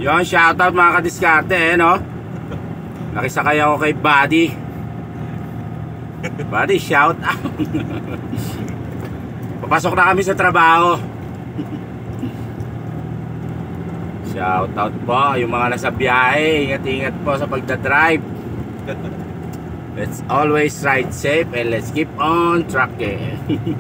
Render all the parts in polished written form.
Yon, shoutout mga kadiskarte no. Nakisakay ako kay Buddy. Buddy, shout out. Papasok na kami sa trabaho. Shout out po yung mga nasa biyahe. Ingat-ingat po sa pagdadrive. Let's always ride safe and let's keep on trucking.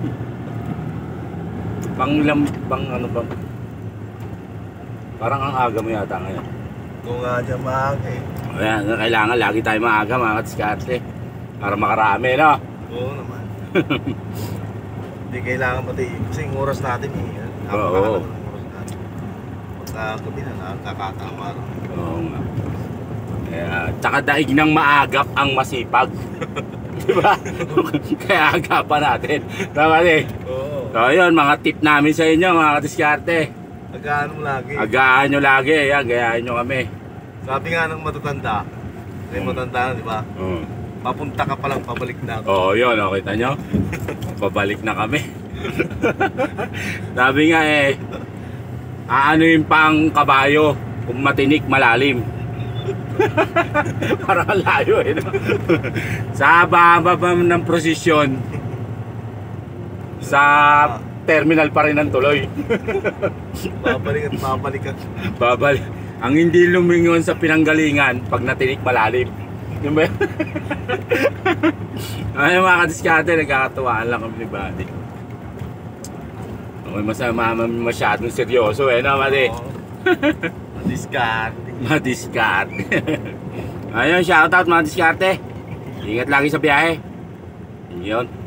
Pang ano ba? Parang ang aga mo yata ngayon. Kung nga dyan maaga eh. Ayan, kailangan lagi tayo maaga mga kadiskarte. Para makarami, no? Oo naman. Hindi kailangan pati kasi yung oras natin eh. Oo. Pagka gabi na nakakatawa. Oo nga. Tsaka daig ng maagap ang masipag. Diba? Kaya agapan natin. Tama eh. Oo. So yun, mga tip namin sa inyo mga kadiskarte. Agaan mo lagi. Agaan nyo lagi. Yan, gayahin nyo kami. Sabi nga ng matatanda. Kasi matanda na, di ba? Papunta ka palang, pabalik na ako. Oo, yun. O, kita nyo? Pabalik na kami. Sabi nga eh, aanuin pa ang kabayo kung matinik malalim. Parang layo eh, no? Sa baba ng prosesyon, sa terminal pa rin ang tuloy. Babalik at babalik at babalik. Ang hindi lumingon sa pinanggalingan pag natinik malalim. Yun ba yun? Ay mga kadiskarte, nagkakatuwaan lang kami ni Buddy. Masyadong seryoso eh, no, Buddy? Madiskarte. Madiskarte. Ayun, shoutout mga diskarte. Ingat lagi sa biyahe. Yun.